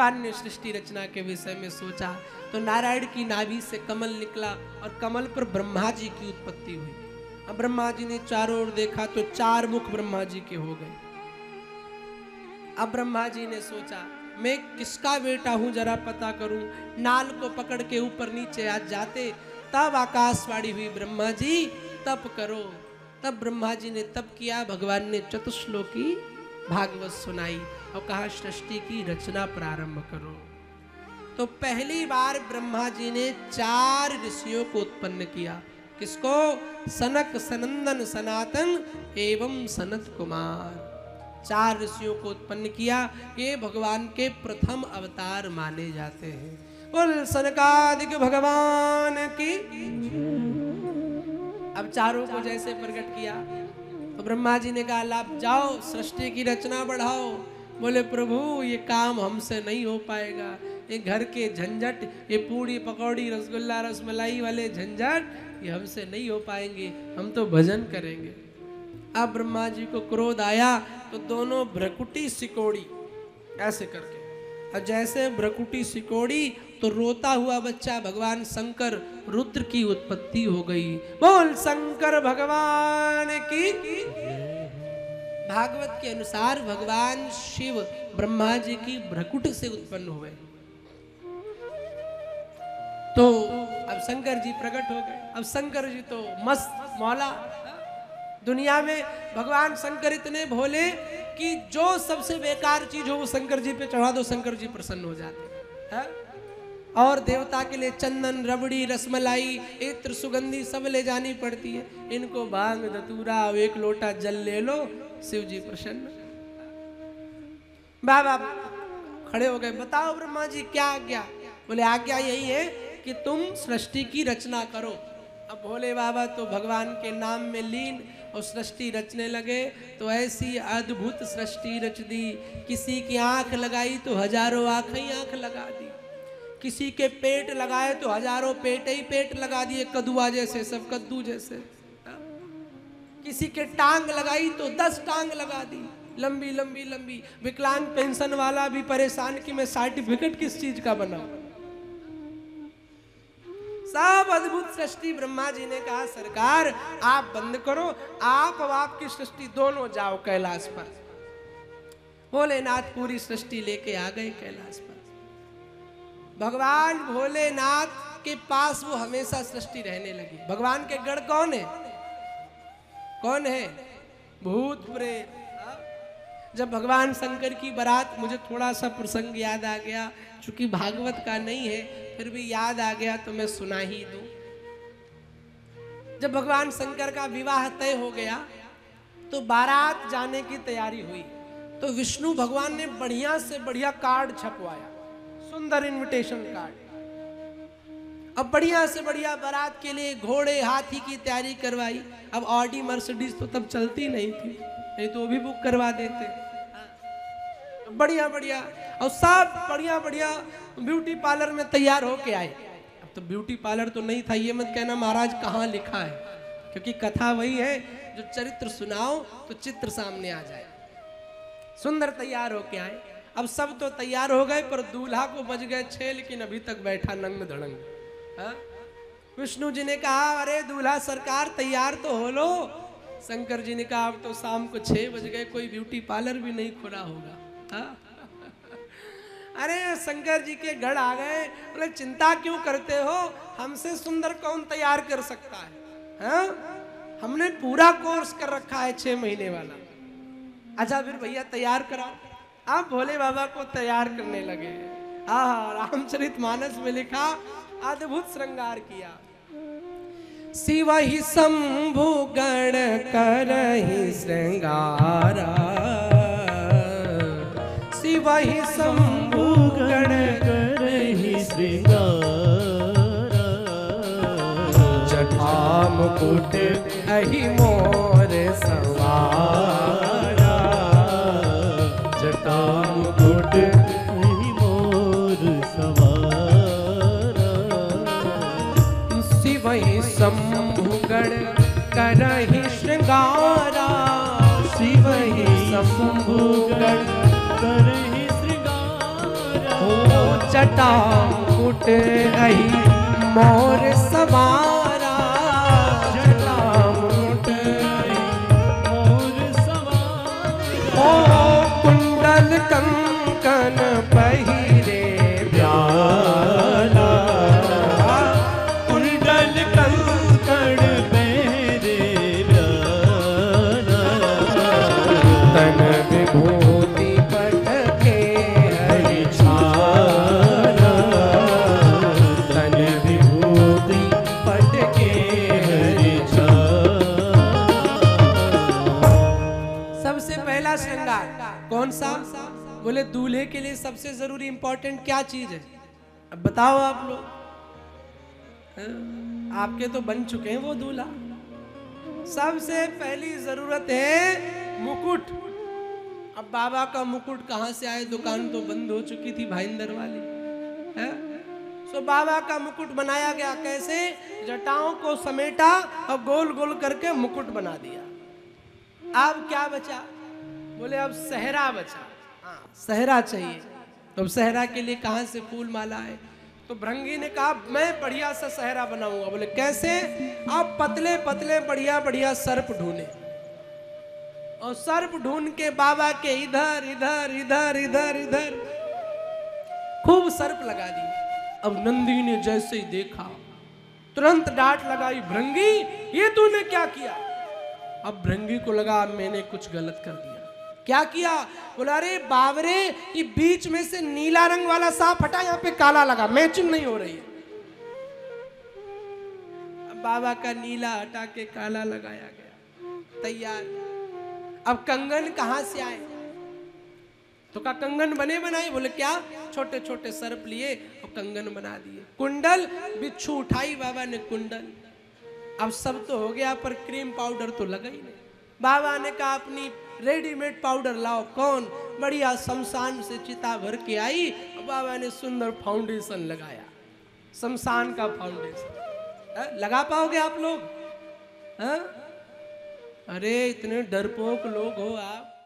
भगवान ने सृष्टि रचना के विषय में सोचा तो नारायण की नाभि से कमल निकला और कमल पर ब्रह्मा जी की उत्पत्ति हुई। अब ब्रह्मा जी ने चारों ओर देखा तो 4 मुख ब्रह्मा जी के हो गए। अब ब्रह्मा जी ने सोचा मैं किसका बेटा हूं जरा पता करूं। नाल को पकड़ के ऊपर नीचे आज जाते, तब आकाशवाणी हुई ब्रह्मा जी तप करो। तब ब्रह्मा जी ने तप किया, भगवान ने चतुश्लोकी भागवत सुनाई और कहा सृष्टि की रचना प्रारंभ करो। तो पहली बार ब्रह्मा जी ने 4 ऋषियों को उत्पन्न किया। किसको? सनक, सनंदन, सनातन एवं सनत कुमार। 4 ऋषियों को उत्पन्न किया। ये भगवान के प्रथम अवतार माने जाते हैं। बोल सनकादिक भगवान की। अब चारों को जैसे प्रकट किया तो ब्रह्मा जी ने कहा लाभ जाओ सृष्टि की रचना बढ़ाओ। बोले प्रभु ये काम हमसे नहीं हो पाएगा, ये घर के झंझट, ये पूड़ी पकौड़ी रसगुल्ला रसमलाई वाले झंझट ये हमसे नहीं हो पाएंगे, हम तो भजन करेंगे। अब ब्रह्मा जी को क्रोध आया तो दोनों भ्रकुटी सिकोड़ी ऐसे करके, और जैसे भ्रकुटी सिकोड़ी तो रोता हुआ बच्चा भगवान शंकर रुद्र की उत्पत्ति हो गई। बोल शंकर भगवान की। भागवत के अनुसार भगवान शिव ब्रह्मा जी की भ्रकुट से उत्पन्न हुए। तो अब शंकर जी प्रकट हो गए। अब शंकर जी तो मस्त मौला। दुनिया में भगवान शंकर इतने भोले कि जो सबसे बेकार चीज हो वो शंकर जी पे चढ़ा दो, शंकर जी प्रसन्न हो जाते हैं। और देवता के लिए चंदन, रबड़ी, रसमलाई, इत्र, सुगंधी सब ले जानी पड़ती है। इनको भांग धतूरा 1 लोटा जल ले लो, शिव जी प्रसन्न। बाबा खड़े हो गए, बताओ ब्रह्मा जी क्या आज्ञा? बोले आज्ञा यही है कि तुम सृष्टि की रचना करो। अब भोले बाबा तो भगवान के नाम में लीन और सृष्टि रचने लगे। तो ऐसी अद्भुत सृष्टि रच दी। किसी की आंख लगाई तो हजारों आंखें आंख लगा दी, किसी के पेट लगाए तो हजारों पेट ही पेट लगा दिए, कदुआ जैसे सब कद्दू जैसे। किसी के टांग लगाई तो 10 टांग लगा दी, लंबी लंबी लंबी। विकलांग पेंशन वाला भी परेशान कि मैं सर्टिफिकेट किस चीज का बनाऊं। सब अद्भुत सृष्टि। ब्रह्मा जी ने कहा सरकार आप बंद करो, आप और आपकी सृष्टि दोनों जाओ कैलाश पर। भोलेनाथ पूरी सृष्टि लेके आ गए कैलाश पर। भगवान भोलेनाथ के पास वो हमेशा सृष्टि रहने लगी। भगवान के गढ़ कौन है? कौन है? भूत प्रेत। जब भगवान शंकर की बारात, मुझे थोड़ा सा प्रसंग याद आ गया, चूंकि भागवत का नहीं है फिर भी याद आ गया तो मैं सुना ही दूं। जब भगवान शंकर का विवाह तय हो गया तो बारात जाने की तैयारी हुई। तो विष्णु भगवान ने बढ़िया से बढ़िया कार्ड छपवाया, सुंदर इनविटेशन कार्ड। अब बढ़िया से बढ़िया बारात के लिए घोड़े हाथी की तैयारी करवाई। अब ऑडी मर्सिडीज तो तब चलती नहीं थी, नहीं तो वो भी बुक करवा देते। बढ़िया बढ़िया और सब बढ़िया बढ़िया ब्यूटी पार्लर में तैयार होके आए। अब तो ब्यूटी पार्लर तो नहीं था, ये मत कहना महाराज कहाँ लिखा है, क्योंकि कथा वही है जो चरित्र सुनाओ तो चित्र सामने आ जाए। सुंदर तैयार होके आए। अब सब तो तैयार हो गए पर दूल्हा को बज गए 6, लेकिन अभी तक बैठा नंग धड़ंग। विष्णु जी ने कहा अरे दूल्हा सरकार तैयार तो हो लो। शंकर जी ने कहा अब तो शाम को 6 बज गए, कोई ब्यूटी पार्लर भी नहीं खुला होगा। अरे शंकर जी के गढ़ आ गए। बोले चिंता क्यों करते हो, हमसे सुंदर कौन तैयार कर सकता है? हाँ? हमने पूरा कोर्स कर रखा है 6 महीने वाला। अच्छा फिर भैया तैयार कराओ। आप भोले बाबा को तैयार करने लगे। रामचरितमानस में लिखा अद्भुत श्रृंगार किया। शिव ही शंभु गण करहि श्रृंगारा, शिव ही शंभु गण करहि श्रृंगारा, जटा मुकुट अहि मोर सवारा, जटा मुकुट अहि मोर सवारा, शिव ही शंभु गण करहि श्रृंगारा, शिव ही शंभु गण करहि श्रृंगारा। जटा मुकुट अहि मोर सवारा, जटा मुकुट अहि मोर सवारा। ओ कुंडल कंकन पहिरे प्याला, कुंडल कंकण पहिरे प्याला। तन विभूति पटके हरि छाला, तन विभूति पटके हरि छाला। सबसे पहला श्रृंगार कौन सा? बोले दूल्हे के लिए सबसे जरूरी इंपॉर्टेंट क्या चीज है? अब बताओ आप लोग। आपके तो बन चुके हैं वो दूल्हा। सबसे पहली जरूरत है मुकुट। अब बाबा का मुकुट कहां से आए? दुकान तो बंद हो चुकी थी भाईंदर वाली है। सो बाबा का मुकुट बनाया गया। कैसे? जटाओं को समेटा और गोल गोल करके मुकुट बना दिया। अब क्या बचा? बोले अब सहरा बचा। हाँ, सहरा चाहिए। तो अब सहरा के लिए कहां से फूल माला है? तो भृंगी ने कहा मैं बढ़िया सा सहरा बनाऊंगा। बोले कैसे? आप पतले पतले बढ़िया बढ़िया सर्प ढूंढे और सर्प ढूंढ के बाबा के इधर इधर इधर इधर इधर खूब सर्प लगा दी। अब नंदी ने जैसे ही देखा तुरंत डांट लगाई, भृंगी ये तूने क्या किया? अब भृंगी को लगा मैंने कुछ गलत कर दिया। क्या किया? बोला अरे बावरे, ये बीच में से नीला रंग वाला सांप हटा, यहाँ पे काला लगा, मैचिंग नहीं हो रही है। अब बाबा का नीला हटा के काला लगाया गया, तैयार। अब कंगन कहां से आए? तो का कंगन बने बनाए? बोले क्या? छोटे छोटे सर्प लिए और कंगन बना दिए। कुंडल बिच्छू उठाई बाबा ने कुंडल। अब सब तो हो गया पर क्रीम पाउडर तो लगा ही नहीं। बाबा ने कहा अपनी रेडीमेड पाउडर लाओ। कौन? बढ़िया शमशान से चिता भर के आई और बाबा ने सुंदर फाउंडेशन लगाया, शमशान का फाउंडेशन। लगा पाओगे आप लोग? अरे इतने डरपोक लोग हो आप।